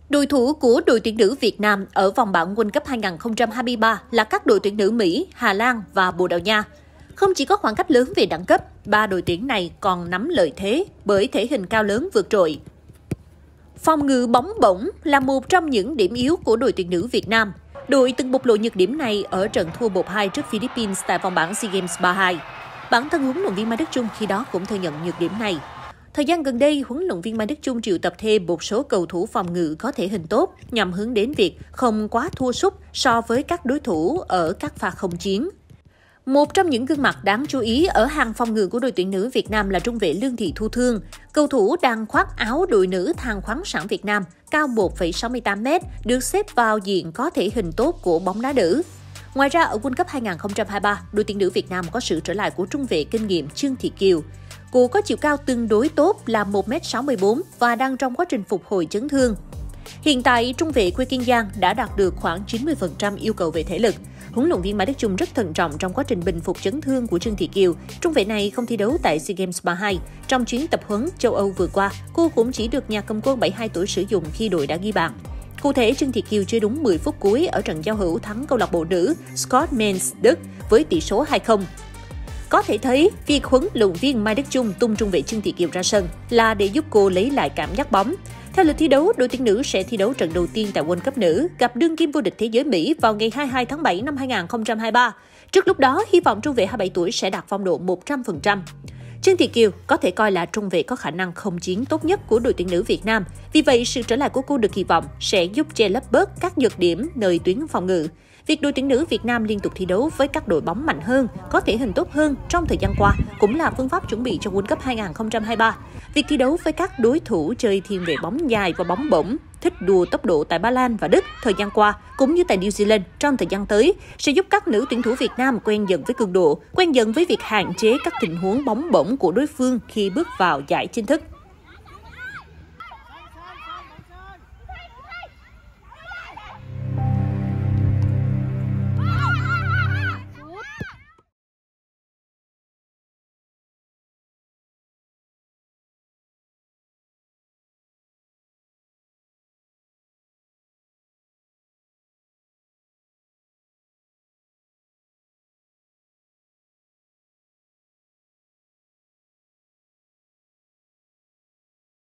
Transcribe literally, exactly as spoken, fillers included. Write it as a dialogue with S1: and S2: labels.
S1: Đối thủ của đội tuyển nữ Việt Nam ở vòng bảng World Cup hai không hai ba là các đội tuyển nữ Mỹ, Hà Lan và Bồ Đào Nha. Không chỉ có khoảng cách lớn về đẳng cấp, ba đội tuyển này còn nắm lợi thế bởi thể hình cao lớn vượt trội. Phòng ngự bóng bổng là một trong những điểm yếu của đội tuyển nữ Việt Nam. Đội từng bộc lộ nhược điểm này ở trận thua một hai trước Philippines tại vòng bảng SEA Games ba hai. Bản thân huấn luyện viên Mai Đức Chung khi đó cũng thừa nhận nhược điểm này. Thời gian gần đây, huấn luyện viên Mai Đức Chung triệu tập thêm một số cầu thủ phòng ngự có thể hình tốt nhằm hướng đến việc không quá thua sút so với các đối thủ ở các pha không chiến. Một trong những gương mặt đáng chú ý ở hàng phòng ngự của đội tuyển nữ Việt Nam là trung vệ Lương Thị Thu Thương. Cầu thủ đang khoác áo đội nữ than khoáng sản Việt Nam, cao một phẩy sáu mươi tám mét, được xếp vào diện có thể hình tốt của bóng đá nữ. Ngoài ra, ở World Cup hai không hai ba, đội tuyển nữ Việt Nam có sự trở lại của trung vệ kinh nghiệm Trương Thị Kiều. Cô có chiều cao tương đối tốt là một mét sáu mươi bốn và đang trong quá trình phục hồi chấn thương. Hiện tại, trung vệ quê Kiên Giang đã đạt được khoảng chín mươi phần trăm yêu cầu về thể lực. Huấn luyện viên Mai Đức Chung rất thận trọng trong quá trình bình phục chấn thương của Trương Thị Kiều. Trung vệ này không thi đấu tại SEA Games ba hai. Trong chuyến tập huấn châu Âu vừa qua, cô cũng chỉ được nhà cầm quân bảy mươi hai tuổi sử dụng khi đội đã ghi bàn. Cụ thể, Trương Thị Kiều chơi đúng mười phút cuối ở trận giao hữu thắng câu lạc bộ nữ Scott Mainz Đức với tỷ số hai không. Có thể thấy, việc huấn luyện viên Mai Đức Chung tung trung vệ Trương Thị Kiều ra sân là để giúp cô lấy lại cảm giác bóng. Theo lịch thi đấu, đội tuyển nữ sẽ thi đấu trận đầu tiên tại World Cup nữ, gặp đương kim vô địch thế giới Mỹ vào ngày hai mươi hai tháng bảy năm hai không hai ba. Trước lúc đó, hy vọng trung vệ hai mươi bảy tuổi sẽ đạt phong độ một trăm phần trăm. Trương Thị Kiều có thể coi là trung vệ có khả năng không chiến tốt nhất của đội tuyển nữ Việt Nam. Vì vậy, sự trở lại của cô được kỳ vọng sẽ giúp che lấp bớt các nhược điểm nơi tuyến phòng ngự. Việc đội tuyển nữ Việt Nam liên tục thi đấu với các đội bóng mạnh hơn, có thể hình tốt hơn trong thời gian qua cũng là phương pháp chuẩn bị cho World Cup hai không hai ba. Việc thi đấu với các đối thủ chơi thiên về bóng dài và bóng bổng, thích đua tốc độ tại Ba Lan và Đức thời gian qua, cũng như tại New Zealand trong thời gian tới, sẽ giúp các nữ tuyển thủ Việt Nam quen dần với cường độ, quen dần với việc hạn chế các tình huống bóng bổng của đối phương khi bước vào giải chính thức.